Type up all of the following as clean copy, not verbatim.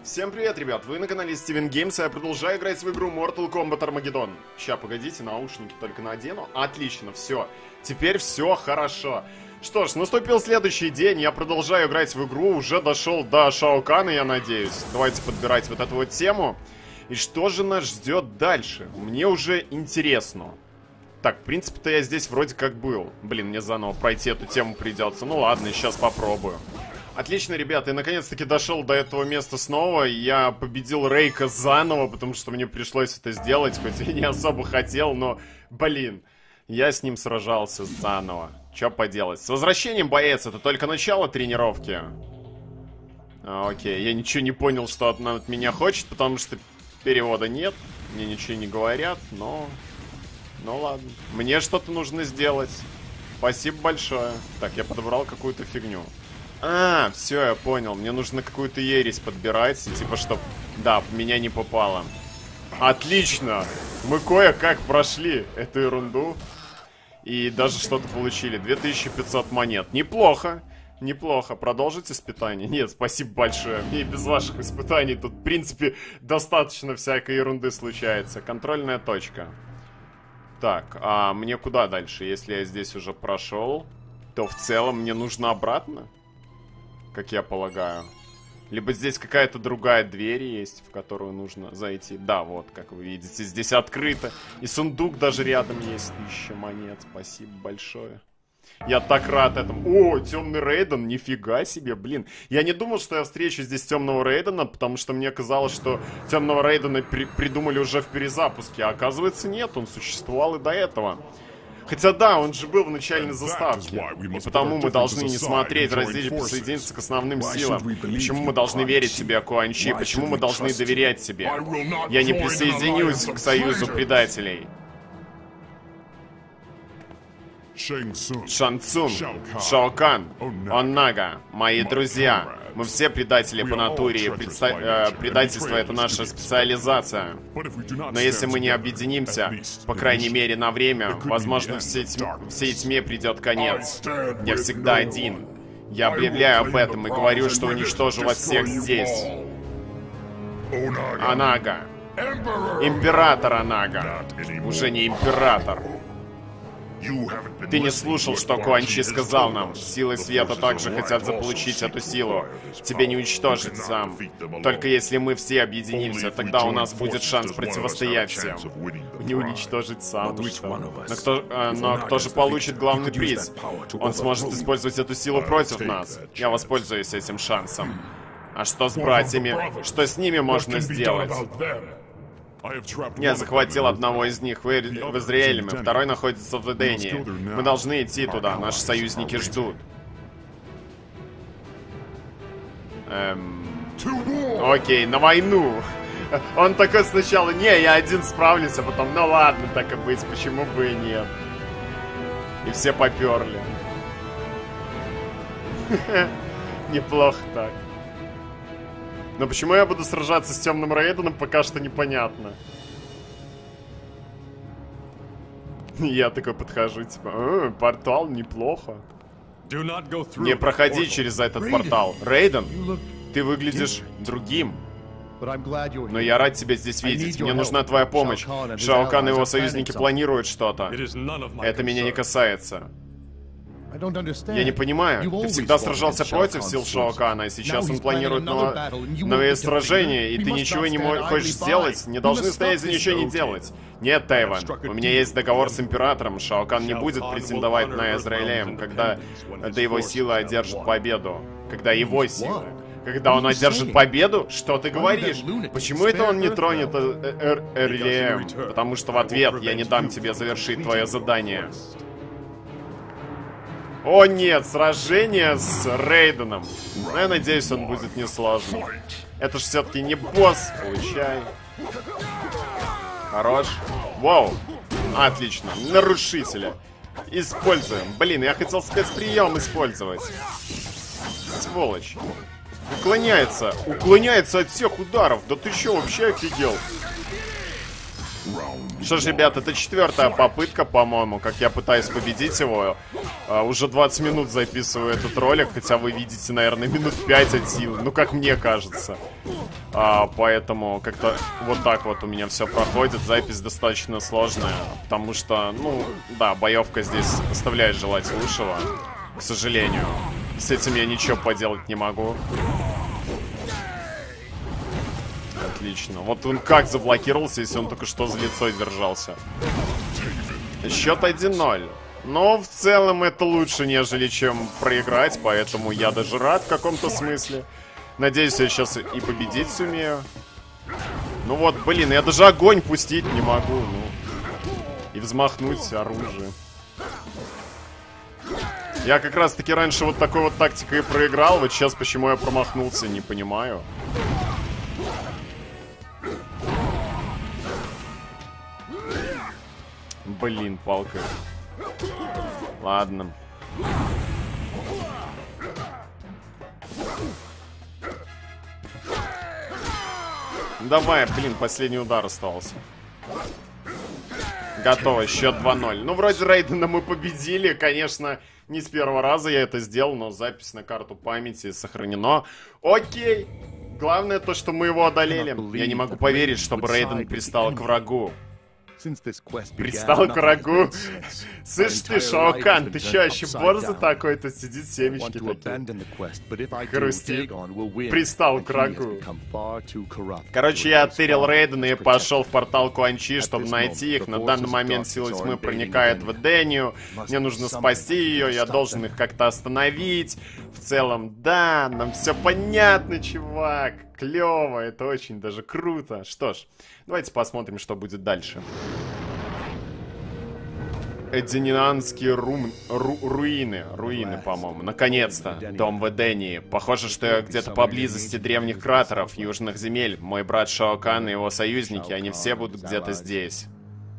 Всем привет, ребят! Вы на канале Steven Games, и я продолжаю играть в игру Mortal Kombat Armageddon. Ща, погодите, наушники только надену. Отлично, все. Теперь все хорошо. Что ж, наступил следующий день, я продолжаю играть в игру, уже дошел до Шао Кана, я надеюсь. Давайте подбирать вот эту вот тему. И что же нас ждет дальше? Мне уже интересно. Так, в принципе-то я здесь вроде как был. Блин, мне заново пройти эту тему придется. Ну ладно, сейчас попробую. Отлично, ребята, я наконец-таки дошел до этого места снова. Я победил Рейка заново, потому что мне пришлось это сделать, хоть я не особо хотел, но, блин, я с ним сражался заново. Чё поделать? С возвращением, боец, это только начало тренировки. Окей, я ничего не понял, что от меня хочет, потому что перевода нет, мне ничего не говорят, но... Ну ладно, мне что-то нужно сделать. Спасибо большое. Так, я подобрал какую-то фигню. А, все, я понял. Мне нужно какую-то ересь подбирать, типа, чтоб... Да, в меня не попало. Отлично! Мы кое-как прошли эту ерунду. И даже что-то получили. 2500 монет. Неплохо. Неплохо. Продолжить испытание? Нет, спасибо большое. Мне и без ваших испытаний тут, в принципе, достаточно всякой ерунды случается. Контрольная точка. Так, а мне куда дальше? Если я здесь уже прошел, то в целом мне нужно обратно? Как я полагаю. Либо здесь какая-то другая дверь есть, в которую нужно зайти. Да, вот, как вы видите, здесь открыто. И сундук даже рядом есть. 1000 монет. Спасибо большое. Я так рад этому. О, темный Рейден, нифига себе, блин. Я не думал, что я встречу здесь темного Рейдена, потому что мне казалось, что темного Рейдена придумали уже в перезапуске. А оказывается, нет, он существовал и до этого. Хотя да, он же был в начальной заставке. И потому мы должны не смотреть, разделить, присоединиться к основным силам. Почему мы должны верить себе, Куан Чи? Почему мы должны доверять себе? Я не присоединюсь к союзу предателей. Шан Цун, Шао Кан, Оннага, мои друзья. Мы все предатели по натуре, и предательство — это наша специализация. Но если мы не объединимся, по крайней мере на время, возможно, всей тьме придет конец. Я всегда один. Я объявляю об этом и говорю, что уничтожу вас всех здесь. Оннага. Император Оннага. Уже не император. Ты не слушал, что Куан Чи сказал нам. Силы света также хотят заполучить эту силу. Тебе не уничтожить сам. Только если мы все объединимся, тогда у нас будет шанс противостоять всем. Не уничтожить сам. Но кто же получит главный приз? Он сможет использовать эту силу против нас. Я воспользуюсь этим шансом. А что с братьями? Что с ними можно сделать? Я захватил одного из них в Израиле, второй находится в Эдении. Мы должны идти туда, наши союзники ждут. Окей, на войну. Он такой сначала: не, я один справлюсь, а потом: ну ладно, так и быть, почему бы и нет. И все поперли. Неплохо так. Но почему я буду сражаться с темным Рейденом, пока что непонятно. Я такой подхожу, типа: портал, неплохо. Не проходи через этот портал. Рейден, ты выглядишь другим. Но я рад тебя здесь видеть. Мне нужна твоя помощь. Шао Кан и его союзники планируют что-то. Это меня не касается. Я не понимаю. Ты всегда сражался против сил Шао Кана, и сейчас он планирует новые сражения, и ты ничего не хочешь сделать? Не должны стоять за ничего не делать. Нет, Тайван, у меня есть договор с Императором. Шао Кан не будет претендовать на Израилем, когда его силы одержат победу. Когда его силы. Когда он одержит победу? Что ты говоришь? Почему это он не тронет Израилем? Потому что в ответ я не дам тебе завершить твое задание. О нет, сражение с Рейденом. Но я надеюсь, он будет несложным. Это же все-таки не босс. Получай. Хорош. Вау. Отлично. Нарушителя. Используем. Блин, я хотел спецприем использовать. Сволочь. Уклоняется. Уклоняется от всех ударов. Да ты что, вообще офигел? Что ж, ребят, это 4-я попытка, по-моему, как я пытаюсь победить его. Уже 20 минут записываю этот ролик, хотя вы видите, наверное, минут 5 от силы. Ну, как мне кажется. Поэтому как-то вот так вот у меня все проходит. Запись достаточно сложная, потому что, ну, да, боевка здесь оставляет желать лучшего, к сожалению. С этим я ничего поделать не могу. Отлично. Вот он как заблокировался, если он только что за лицо держался. Счет 1-0. Но в целом это лучше, нежели чем проиграть, поэтому я даже рад в каком-то смысле. Надеюсь, я сейчас и победить сумею. Ну вот, блин, я даже огонь пустить не могу, ну. И взмахнуть оружием. Я как раз таки раньше вот такой вот тактикой проиграл. Вот сейчас почему я промахнулся, не понимаю. Блин, палка. Ладно. Давай, блин, последний удар остался. Готово, счет 2-0. Ну, вроде Рейдена мы победили. Конечно, не с первого раза я это сделал, но запись на карту памяти сохранена. Окей. Главное то, что мы его одолели. Я не могу поверить, чтобы Рейден пристал к врагу. Пристал к врагу. Слышь ты, Шао Кан, ты чё, еще борзый такой? Тут сидит семечки такие. Хрустит. Пристал к врагу. Короче, я оттырил Рейдена и пошел в портал Quan Chi, чтобы найти их. На данный момент сила тьмы проникает в Эдению. Мне нужно спасти ее, я должен их как-то остановить. В целом, да, нам все понятно, чувак. Клево, это очень даже круто. Что ж, давайте посмотрим, что будет дальше. Эденианские руины, по-моему. Наконец-то. Дом в Эдении. Похоже, что я где-то поблизости древних кратеров, южных земель. Мой брат Шао Кан и его союзники, они все будут где-то здесь.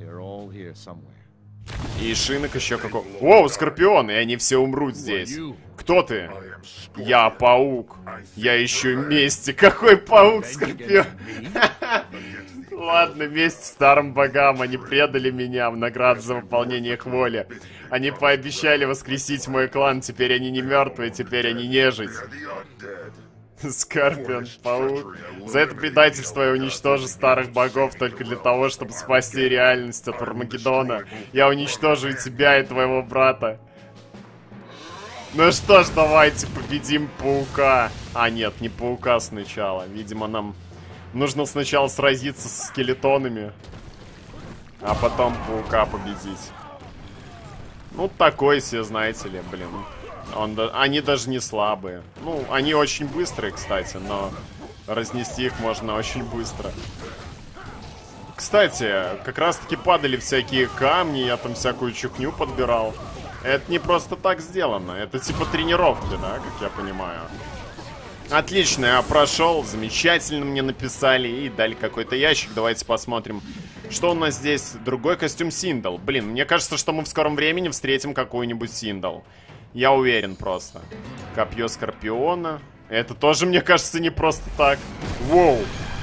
И Шинок еще какой... Воу, Скорпион, и они все умрут здесь. Кто ты? Я паук. Я ищу мести. Какой паук, Скорпион? Ладно, месть старым богам. Они предали меня в награду за выполнение их воли. Они пообещали воскресить мой клан. Теперь они не мертвые, теперь они нежить. Скорпион, паук. За это предательство я уничтожу старых богов только для того, чтобы спасти реальность от Армагеддона. Я уничтожу и тебя, и твоего брата. Ну что ж, давайте победим паука. А нет, не паука сначала. Видимо, нам нужно сначала сразиться с скелетонами, а потом паука победить. Ну, такой себе, знаете ли, блин. Они даже не слабые. Ну, они очень быстрые, кстати, но разнести их можно очень быстро. Кстати, как раз-таки падали всякие камни, я там всякую чухню подбирал. Это не просто так сделано, это типа тренировки, да, как я понимаю. Отлично, я прошел, замечательно мне написали и дали какой-то ящик. Давайте посмотрим, что у нас здесь. Другой костюм Синдал. Блин, мне кажется, что мы в скором времени встретим какую-нибудь Синдал. Я уверен просто. Копье Скорпиона. Это тоже, мне кажется, не просто так. Воу.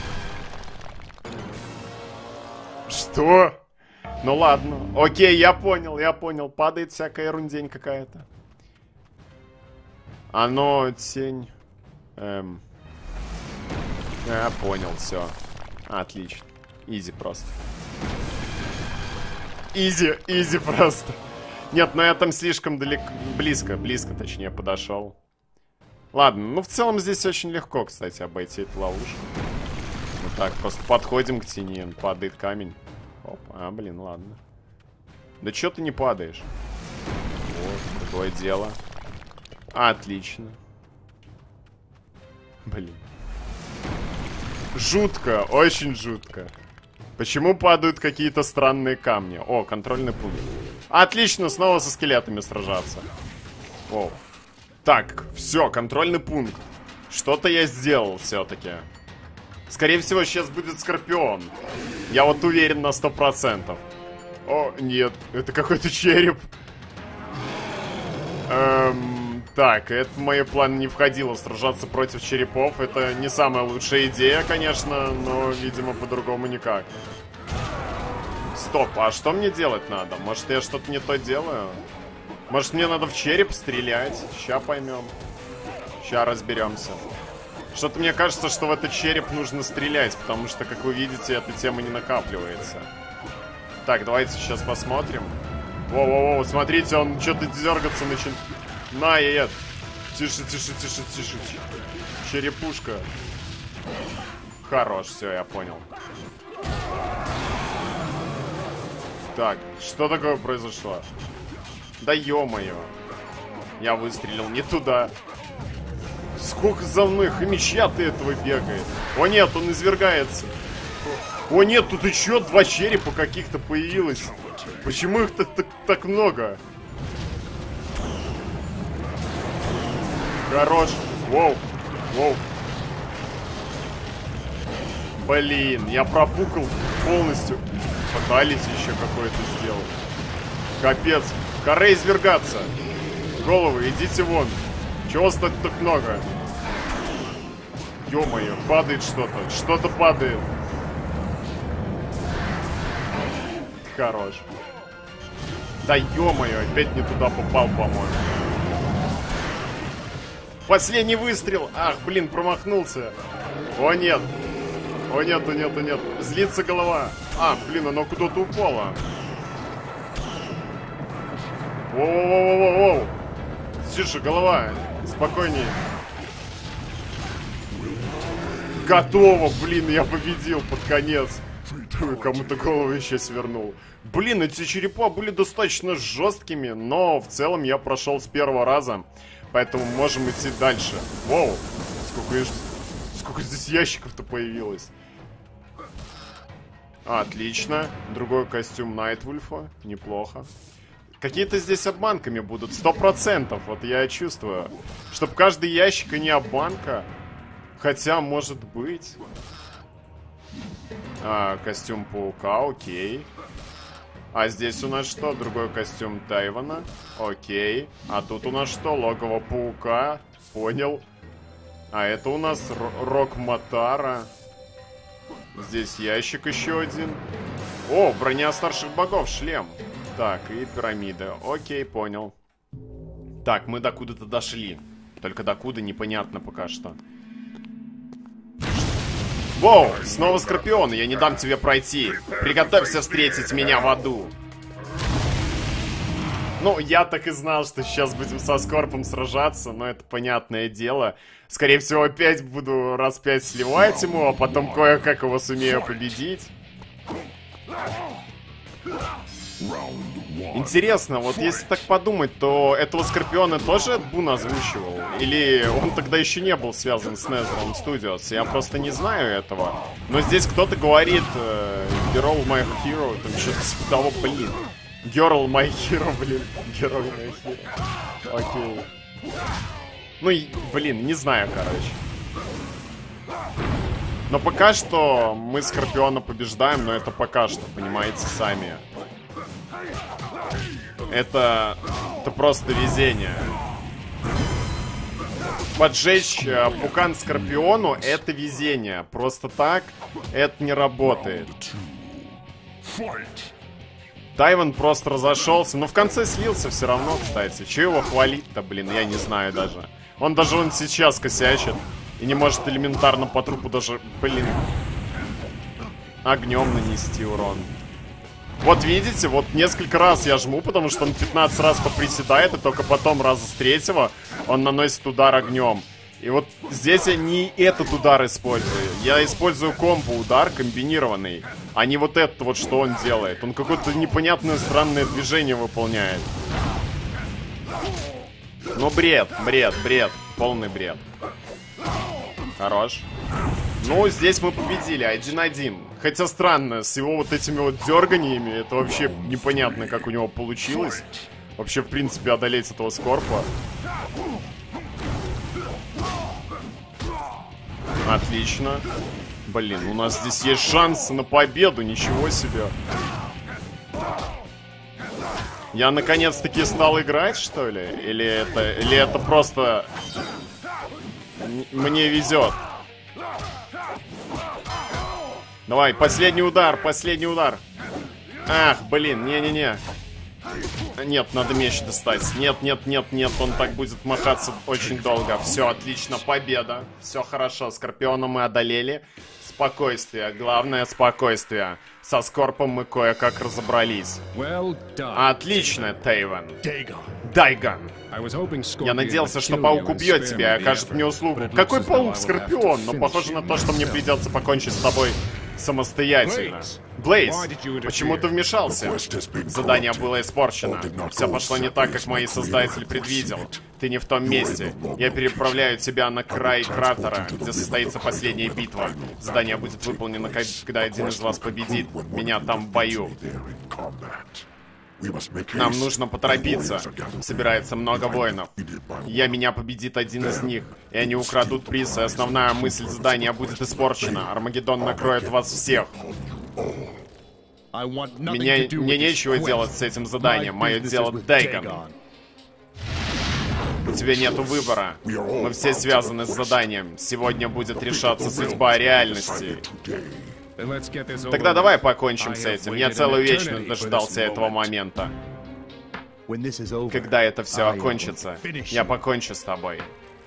Что? Ну ладно. Окей, я понял. Падает всякая ерундень какая-то. Оно тень... Я понял, все. Отлично. Изи просто. Изи просто. Нет, но я там слишком далеко... Близко, точнее, подошел. Ладно, ну в целом здесь очень легко, кстати, обойти эту ловушку. Вот так, просто подходим к тени, падает камень. Опа, блин, ладно. Да чё ты не падаешь? Вот, другое дело. Отлично. Блин. Жутко, очень жутко. Почему падают какие-то странные камни? О, контрольный пункт. Отлично, снова со скелетами сражаться. О. Так, все, контрольный пункт. Что-то я сделал все-таки. Скорее всего, сейчас будет Скорпион. Я вот уверен на 100%. О, нет, это какой-то череп. Так, это в мои планы не входило. Сражаться против черепов. Это не самая лучшая идея, конечно, но, видимо, по-другому никак. Стоп, а что мне делать надо? Может, я что-то не то делаю? Может, мне надо в череп стрелять? Ща поймем. Ща разберемся. Что-то мне кажется, что в этот череп нужно стрелять, потому что, как вы видите, эта тема не накапливается. Так, давайте сейчас посмотрим. Воу-воу-воу, смотрите, он что-то дергаться начинает. Тише, тише, тише, тише. Черепушка. Хорош, все, я понял. Так, что такое произошло? Да ё-моё. Я выстрелил не туда. Сколько за мной хомяча-то этого бегает. О нет, он извергается. О нет, тут еще 2 черепа каких-то появилось. Почему их так много? Хорош. Воу. Воу. Блин, я профукал полностью. Фаталити еще какой-то сделал. Капец. Каре извергаться. Головы, идите вон. Чего вас так много? Ё-моё, падает что-то. Что-то падает. Хорош. Да ё-моё, опять не туда попал, по-моему. Последний выстрел. Ах, блин, промахнулся. О, нет. О, нет, о, нет, о, нет. Злится голова. А, блин, оно куда-то упало. Воу-воу-воу-воу-воу. Тише, голова. Спокойнее. Готово, блин, я победил под конец. Кому-то голову еще свернул. Блин, эти черепа были достаточно жесткими, но в целом я прошел с первого раза. Поэтому можем идти дальше. Воу, сколько здесь ящиков-то появилось. Отлично. Другой костюм Найтвульфа. Неплохо. Какие-то здесь обманками будут. 100%. Вот я чувствую. Чтоб каждый ящик и не обманка. Хотя, может быть. Костюм паука, окей. А здесь у нас что? Другой костюм Тайвана. Окей. А тут у нас что? Логово паука. Понял. А это у нас Рок Матара. Здесь ящик еще один. О, броня старших богов, шлем. Так, и пирамида. Окей, понял. Так, мы докуда-то дошли. Только докуда непонятно пока что. Воу, снова Скорпион, я не дам тебе пройти. Приготовься встретить меня в аду. Ну, я так и знал, что сейчас будем со Скорпом сражаться, но это понятное дело. Скорее всего, опять буду раз 5 сливать ему, а потом кое-как его сумею победить. Интересно, вот если так подумать, то этого Скорпиона тоже Бун озвучивал? Или он тогда еще не был связан с NetherRealm Studios? Я просто не знаю этого. Но здесь кто-то говорит Girl My Hero, там что-то типа того, блин. Girl My Hero, блин. Girl My Hero. Окей. Ну, блин, не знаю, короче. Но пока что мы Скорпиона побеждаем, но это пока что, понимаете, сами. Это просто везение. Поджечь пукан Скорпиону — это везение. Просто так это не работает. Тайван просто разошелся. Но в конце слился все равно, кстати. Че его хвалить-то, блин, я не знаю даже. Он сейчас косячит. И не может элементарно по трупу даже, блин, огнем нанести урон. Вот видите, вот несколько раз я жму, потому что он 15 раз поприседает, и только потом раза с 3-го он наносит удар огнем. И вот здесь я не этот удар использую. Я использую комбо-удар комбинированный, а не вот это вот, что он делает. Он какое-то непонятное странное движение выполняет. Ну, бред, полный бред. Хорош. Ну, здесь мы победили, 1-1. Хотя странно, с его вот этими вот дерганиями, это вообще непонятно, как у него получилось. Вообще, в принципе, одолеть этого Скорпа. Отлично. Блин, у нас здесь есть шанс на победу, ничего себе. Я наконец-таки стал играть, что ли? Или это просто мне везет? Давай, последний удар, последний удар. Ах, блин, не-не-не. Нет, надо меч достать. Нет, нет, нет, нет, он так будет махаться очень долго. Все, отлично, победа. Все хорошо, Скорпиона мы одолели. Спокойствие, главное спокойствие. Со Скорпом мы кое-как разобрались. Отлично, Тейвен. Дайган. Я надеялся, что паук убьет тебя и окажет мне услугу. Какой паук, Скорпион? Но похоже на то, что мне придется покончить с тобой самостоятельно. Блейз, почему ты вмешался? Задание было испорчено. Все пошло не так, как мои создатели предвидел. Ты не в том месте. Я переправляю тебя на край кратера, где состоится последняя битва. Задание будет выполнено, когда один из вас победит меня там в бою. Нам нужно поторопиться. Собирается много воинов. Меня победит один из них. И они украдут приз, и основная мысль задания будет испорчена. Армагеддон накроет вас всех. Мне нечего делать с этим заданием. Мое дело Дайган. У тебя нету выбора. Мы все связаны с заданием. Сегодня будет решаться судьба реальности. Тогда давай покончим с этим. Я целую вечность дождался этого момента. Когда это все окончится, я покончу с тобой.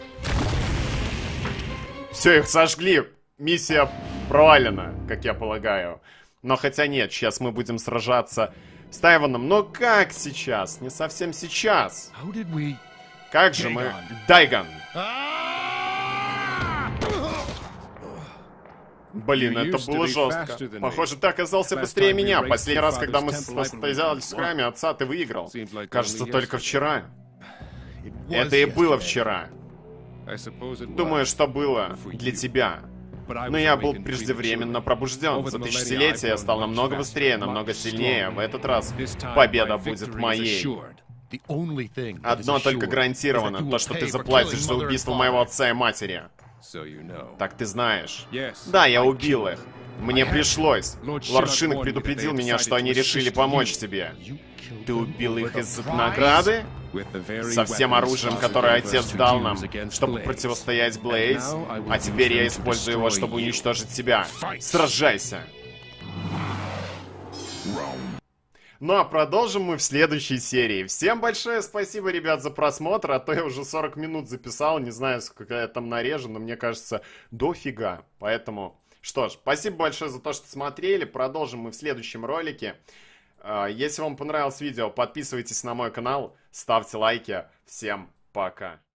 Все, их сожгли. Миссия провалена, как я полагаю. Но хотя нет, сейчас мы будем сражаться с Тайваном. Но как сейчас? Не совсем сейчас. Как же мы... Дайган! Блин, это было жестко. Похоже, ты оказался быстрее меня. Последний раз, когда мы состязались в храме отца, ты выиграл. Кажется, только вчера. Это и было вчера. Думаю, что было для тебя. Но я был преждевременно пробужден. За тысячелетия я стал намного быстрее, намного сильнее. В этот раз победа будет моей. Одно только гарантировано, то, что ты заплатишь за убийство моего отца и матери. Так ты знаешь. Да, я убил их. Мне пришлось. Лорд Шинок предупредил меня, что они решили помочь тебе. Ты убил их из-за награды? Со всем оружием, которое отец дал нам, чтобы противостоять Блейз? А теперь я использую его, чтобы уничтожить тебя. Сражайся! Ну а продолжим мы в следующей серии. Всем большое спасибо, ребят, за просмотр. А то я уже 40 минут записал. Не знаю, сколько я там нарежу, но мне кажется, дофига. Поэтому, что ж, спасибо большое за то, что смотрели. Продолжим мы в следующем ролике. Если вам понравилось видео, подписывайтесь на мой канал, ставьте лайки. Всем пока.